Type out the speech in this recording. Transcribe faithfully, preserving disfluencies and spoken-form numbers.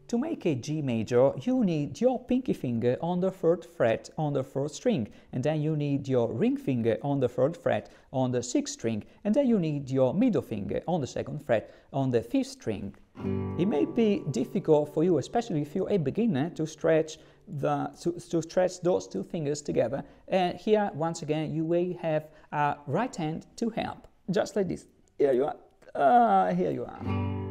to make a G major, you need your pinky finger on the third fret on the fourth string, and then you need your ring finger on the third fret on the sixth string, and then you need your middle finger on the second fret on the fifth string. It may be difficult for you, especially if you're a beginner, to stretch the to, to stretch those two fingers together. And here, once again, you will have a right hand to help, just like this. Here you are. Ah, here you are.